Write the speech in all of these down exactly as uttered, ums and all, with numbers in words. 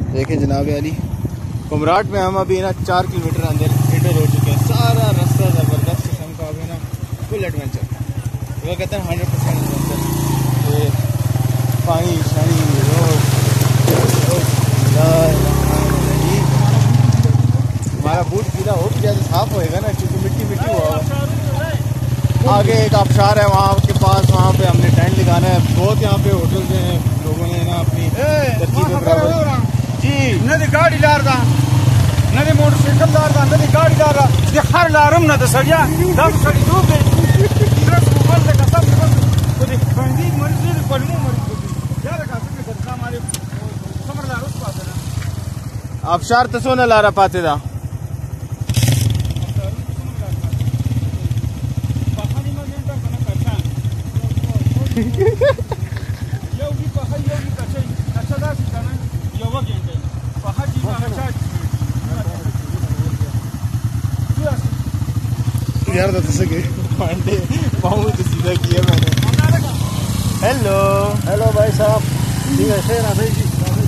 देखें जनाब अली, कुमराट में हम अभी ना चार किलोमीटर अंदर एंटर हो चुके हैं। सारा रास्ता ज़बरदस्त किस्म का अभी ना फुल एडवेंचर, वो कहते हैं हंड्रेड परसेंट एडवेंचर। ये पानी शानी रोड, हमारा बूट गीला हो भी जैसे साफ होएगा ना, क्योंकि मिट्टी मिट्टी हुआ। आगे एक आबशार है वहाँ के पास, वहाँ पे हमने टेंट लगाना है। बहुत यहाँ पे होटल जो हैं लोगों ने ना अपनी तरकीब बराबर जी नदी गाड़ी लार दा नदी मोटरसाइकिल लार दा नदी गाड़ी लार दा ये हर लारम ना तो सड़िया दम सड़ी दो पे तीरस ऊपर से कसम को देख बंदी मर्जी पर मुंह मर्जी यार का से कर हमारे समरदार उस पास है ना आबशार तो सोना लारा पाते दा पहाड़ी में मेंटा कना कच्चा यो भी पहाड़ी यो भी कच्चा कच्चा दा सी कना यो वो गेंदे पहाड़ी में कच्चा यार तो सके पांडे पाँव तो सीधा किया मैंने। हेलो हेलो भाई साहब, ठीक है शेर भाई जी।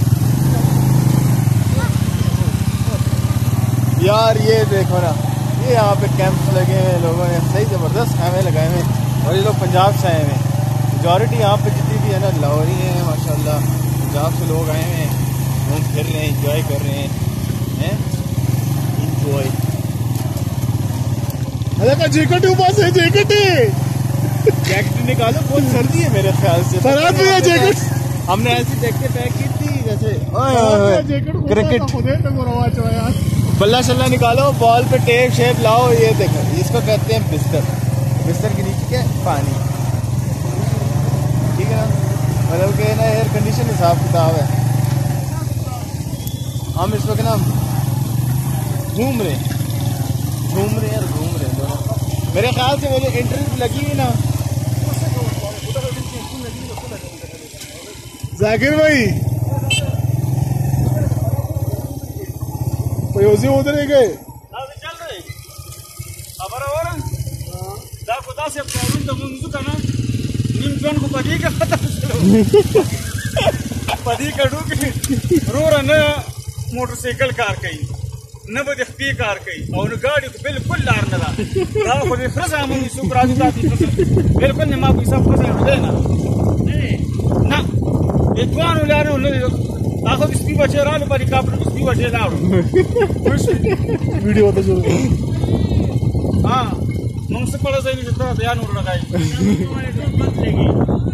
यार ये देखो ना, ये यहाँ पे कैंप्स लगे हुए लोगों ने, सही ज़बरदस्त खामे लगाए हुए। और ये लोग पंजाब से आए हुए हैं। मेजॉरिटी यहाँ पे जितनी भी है ना लाहौरी हैं माशाल्लाह, पंजाब से लोग आए हुए हैं, घूम फिर रहे हैं, इंजॉय कर रहे हैं हैं इंजॉय। अरे जैकेट ऊपर से जैकेट जैकेट निकालो, बहुत सर्दी है मेरे ख्याल से। फराज भैया जैकेट हमने ऐसी जैकेट पैक की थी जैसे क्रिकेट। बल्ला शल्ला निकालो, बॉल पे टेप शेप लाओ। ये देखो इसको कहते हैं बिस्तर। बिस्तर के नीचे क्या पानी, ठीक है ना, मतलब कि ना एयर कंडीशन हिसाब किताब है। हम इस वक्त ना घूम रहे घूम रहे हैं घूम रहे हैं दोनों। मेरे ख्याल से वो जो इंटरव्यू लगी हुई ना जाकिर भाई पयोजी उधर ही गए चल रहे खबर और दा खुदा से प्रॉब्लम तो मुंजू का ना निम जोन को पदी का पता पदी कड़ू की रो रहा ना मोटरसाइकिल कार कहीं न बदे पी कार कहीं और गाड़ी को बिल्कुल लार ना दा को भी फ्रस हम सुपरा दी बिल्कुल ने मां पैसा फंसा दे ना ना ये कौन लारे उन आखो किसकी बचे राल पर कापर किसकी बचे लाओ वीडियो तो शुरू हां मुंसे पड़ा से नहीं तो ध्यान उड़ लगाई तुम्हारे तो मत लेगी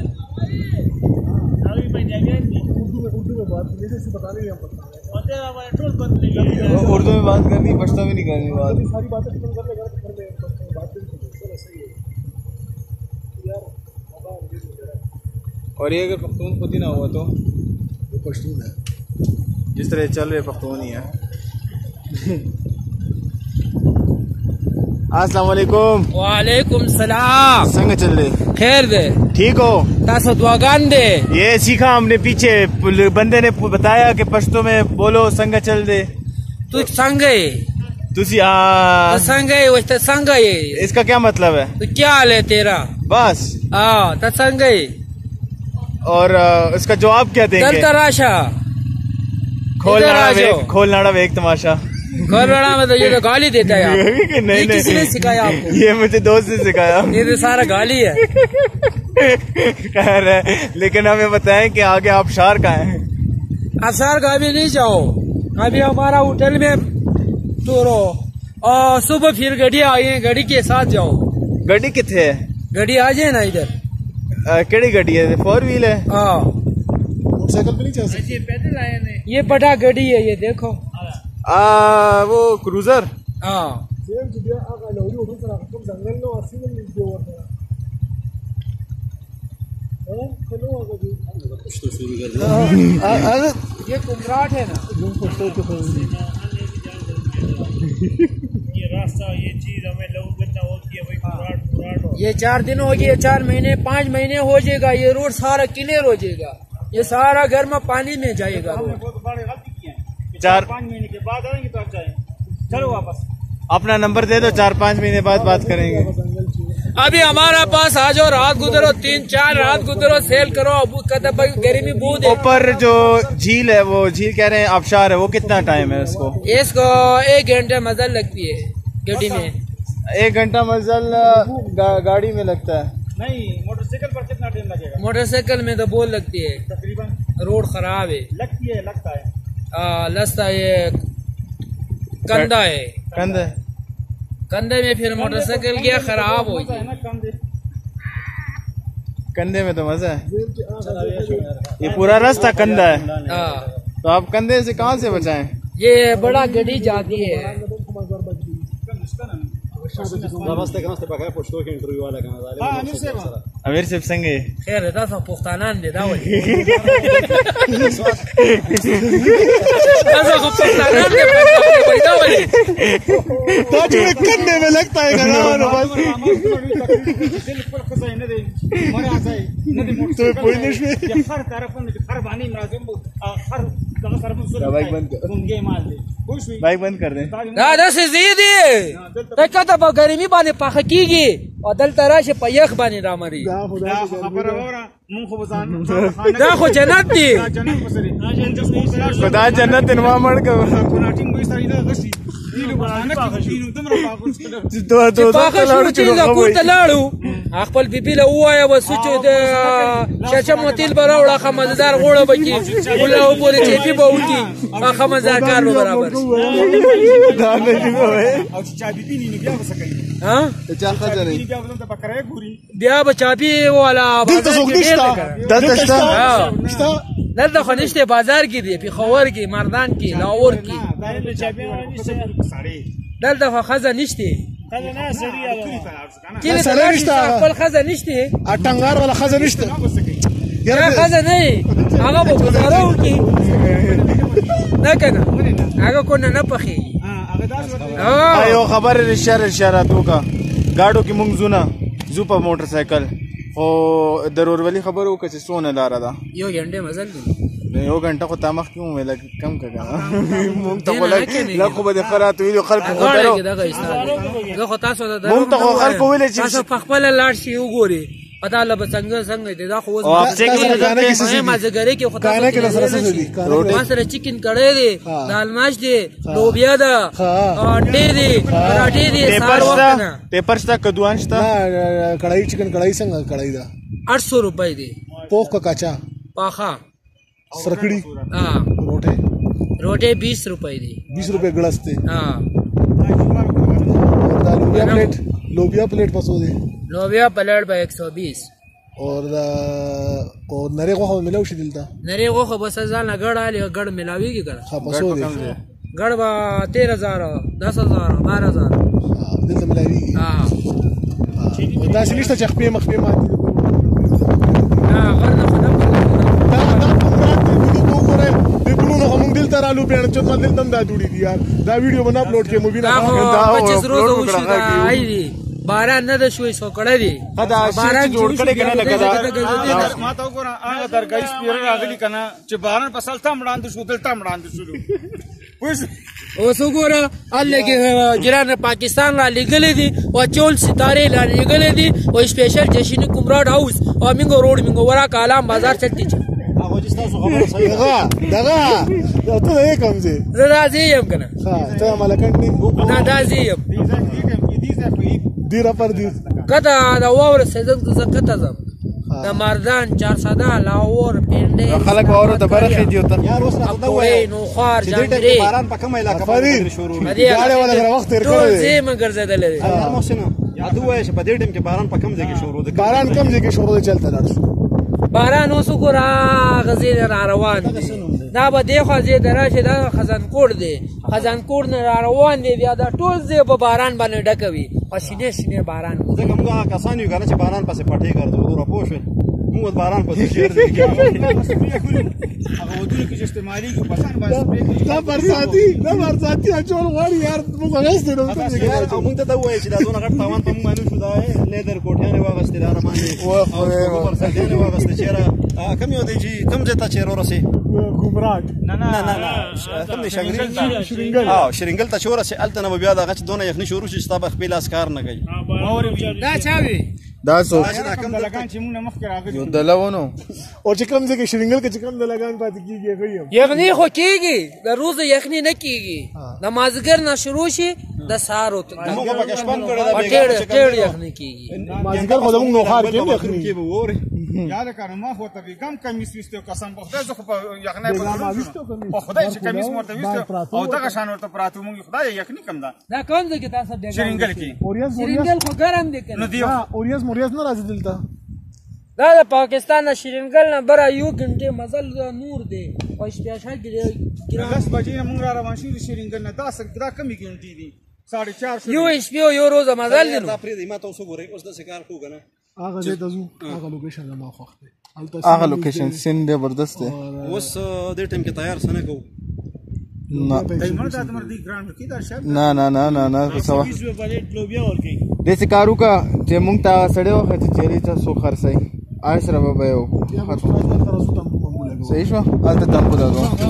अभी भाई जाएंगे उर्दू में उर्दू में बात जैसे से बता रहे हैं हम पता है भाई ट्रोल बंद लेगी उर्दू में बात करनी, पश्तो में नहीं करनी बात। सारी बातें खत्म कर लेगा तो कर ले बात भी चलो सही है यार। और ये अगर पख्तून खुद ही ना हुआ तो वो पश्तून है, जिस तरह चल रहे पख्तून ही है। अस्सलाम वालेकुम। वालेकुम सलाम। संग चल रहे खैर दे, ठीक हो? तासो दुआगान दे। ये सीखा हमने पीछे, बंदे ने बताया कि पश्तो में बोलो संग चल दे। तू संगे तुसी आ तो संगे वो तो संगे इसका क्या मतलब है? तो क्या हाल है तेरा? बस हाँ तो संगे। और इसका जवाब क्या देंगे? चल तराशा खोल नाड़ा वेक, खोल नाड़ा वेक तमाशा। खोलना में तो ये तो गाली देता है आपको। नहीं नहीं, किसने सिखाया आपको? ये मुझे दोस्त ने सिखाया। ये तो सारा गाली है। कह रहे लेकिन हमें बताएं कि आगे आबशार कहाँ है? आबशार का अभी नहीं जाओ, अभी हमारा होटल में तो रहो और सुबह फिर गाड़ी आई है, गाड़ी के साथ जाओ। गाड़ी कितने है? गाड़ी आ जाए ना इधर। केड़ी गाड़ी है? फोर व्हील है? हाँ मोटरसाइकिल पे नहीं चल सकते। पैदल आए ने ये बड़ा गाड़ी है, ये देखो। आ वो क्रूजर। हाँ ये कुमराट है ना। ये रास्ता ये चीज हमें लोगों को होती है भाई कुमराट कुमराट। ये चार दिन हो गए, चार महीने पाँच महीने हो जाएगा, ये रोड सारा क्लियर हो जाएगा। ये सारा घर में पानी में जाएगा। हमने बहुत बड़ी गलती की है। चार पाँच महीने के बाद आएंगे तो अच्छा है। चलो वापस अपना नंबर दे दो, चार पाँच महीने बाद बात करेंगे। अभी हमारा पास आ जाओ, रात गुजरो, तीन चार रात गुजरो, सेल करो। गर्मी बहुत है। ऊपर जो झील है, वो झील कह रहे हैं आबशार है, वो कितना टाइम है उसको? इसको एक घंटे मजल लगती है गाड़ी में। एक घंटा मजल गा, गाड़ी में लगता है? नहीं, मोटरसाइकिल पर कितना टाइम लगेगा? मोटरसाइकिल में तो बहुत लगती है तकरीबन। रोड खराब है। लगती है, लगता है। आ, लस्ता ये कंधा है, कंधे कंधे में फिर मोटरसाइकिल गया खराब हो गई। कंधे में तो मजा है। ये पूरा रास्ता कंधा है। हाँ, तो आप कंधे से कहाँ से बचाएं? ये बड़ा गड्डी जाती है। अमीर सिर्फ संगे खैर था सब पुख्तानान दे दावल कंधे में लगता है बाइक बंद कर दें। दादा से जीदी तक तो गर्मी बाने पाख कीगी और दल तरह से पयख बाने रामरी दा खो जन्नत दी खुदा जन्नत इनवा मड़ का तो तो पाख शुरू चीज को तलाड़ू خپل بیبي له وایا وسچو د شاشه متیل براوړه خمزدار غوړه بکی ولا پورې چپی بوتی اخه مزار کار برابر دا نه دی او چې چا بیبي نه بیا وسکای ها چا خځه نه بیا ولته بکرای ګوري بیا بچاپی والا دلته سوګدشتا دلته شتا شتا دلته خو نشته بازار کې دی په خور کې مردان کې لاور کې دلته چاپی دلته خو خزه نشته خزه نه سړی کله سره نشته خپل خزه نشته اټنګار ولا خزه نشته یا خزه نه هغه په گزارو کې نه کنه هغه کو نه پخې هغه داس ایو خبر اشاره اشاراتو کا گاډو کې مونږ زونه زو په موټر سایکل خو ضرور ولی خبرو که چې سونه لار ده یو غنډه مزل دی یو غنټه خو تامخ کیوں مې لګ کم کړه مونږ ته ولګ لا خو به خرات ویلو خلکو خو درو دا خو تاسو دا مونږ ته خو خلکو ویل چې تاسو په خپل لاړ شي وګوري پتا له څنګه څنګه دي دا خو اوس څنګه مازګری کې خو تاسو کې سره سره دي ما سره چکن کړه دي دال ماش دي لوبیا ده انډې دي پراټې دي سار وخت نه پیپر شتا کدوان شتا کڑھائی چکن کڑھائی څنګه کڑھائی دا आठ सौ रुपए दे पोख का काचा पाखा सरकड़ी हाँ रोटे रोटे बीस रुपए दे बीस रुपए गड़सते हाँ लोबिया प्लेट लोबिया प्लेट पसो दे लोबिया प्लेट पे एक सौ बीस और और नरे को मिलाओ शी दिलता नरे को बस जाना गड़ आले गड़ मिलावी की कर हाँ पसो दे गड़ बा तेरह हजार दस हजार बारह हजार दिल मिलावी हाँ दासी निश्ता चखपे मखपे मा हाँ गड़ खत्म आलू पेड़ चो दिल तम दा जुड़ी थी यार दा वीडियो बना अपलोड के मूवी ना पच्चीस रोज उशी दा आई दी बारह न द शुई सो कड़े दी बारह जोड़ कड़े कने लगा दा ما تا وګوره هغه درګای سپیر راغلی کنه چې باران په سلطه مړاند شو دلته مړاند شو پوس اوس وګوره الله کې جران پاکستان را لګلې دي او چول ستاره را لګلې دي او سپیشل جشن کومراډ هاوس او منګو روډ منګو ورا کالام بازار چلتی چ هغه چې تاسو خبره صحیح ده دغه ته یې کوم زه راځي يم کنه ها ته ملکن نه راځي يم دیره پر دی کته دا اور سیزن ته کته زم دا مردان چار ساده لاور پینډه خلک اور ته برخه دی ته یار اوس نه دا وای نو خار جانګری باران په کومه علاقه باندې شروع غاړه ولا غره وخت تیر کړی ټول زم ګرځیدل دي یار محسن یاد وای چې په دې ټیم کې باران په کوم ځای کې شروع دی باران کوم ځای کې شروع دی چلته لاړ شو باران اوس ګورا غزیر را روان دي دا به دی خو زی دراشه دا خزان کوړ دی خزان کوړ نه را روان دی بیا دا ټول زی په باران باندې ډکوي او شینه شینه باران زه کومه کسان یو کنه چې باران پسې پټي ګرځو ورو پوښ موږ باران په شعر کې هغه ودونه کې چې استعمالېږي په ځان باندې سپرې کوي. دا برساتي دا برساتي اچول غواړي یار موږ اغوستې نو او موږ ته دا ووایه چې دا دونه غټ تاوان په موږ باندې وشو دا لیدر کوټیانې واغستې دا رمانې او برساتیانې واغستې چېرې کوم یو دی چې کوم ځای ته چې ورسې ګمراک نه نه نه نه نه کوم دی شرینګل او شرینګل ته چې ورسې هلته نه به بیا دغه چې دونه یخني شروع شي چې ستا به خپل لاس کار نه کوي. دا چا وي دا څوک کوم دلګان چې موږ نه مخکې راغلي یو دلونه او چې کوم ځای کې شرینګل کې چې کوم د لګان پاتې کېږي هغه یم یخني خو کېږي د روزه یخني نه کېږي د مازدیګر نه شروع شي د سهار وت موږ پکې شپون کړی دا ډېر ډېر یخني کېږي مازدیګر خو زموږ نوخار کې هم یخني کې به وورې یاد کړه ما خو ته کم کمیس وستو قسم په خدای زه خو په یخنۍ په په خدای چې کمیس مرته وستو او دغه شان ورته پراتو مونږ خدای یخني کم ده دا کوم ځای کې تاسو ډېر شرینګل کې اوریاز شرینګل خو ګرم دي کنه نو دی اوریاز موریاز نه راځي دلته دا د پاکستان نه شرینګل نه بره یو غنټه مزل نور دی او سپیشل ګرام دس بجې نه مونږ را روان شو د شرینګل نه دا سره دا کمی ګنټې دي ساڑھے چار سو یو شپې یو روزه مزل دی دا پرې ما تاسو ګورئ اوس د کار کو کنه هغه ځای ته ځو هغه لوکیشن ما خوښ دی هغه لوکیشن سین زبردست دی اوس د ټیم کې تیار سنه کو نه دایمه دا تمر دی ګراند کې دا شپ نه نه نه نه نه څه بیس په بلې لوبیا ورکی دې کارو کا چې مونږ ته سړیو چې چیرې ته سو خرڅای آی سره به یو صحیح شو البته تم په دغه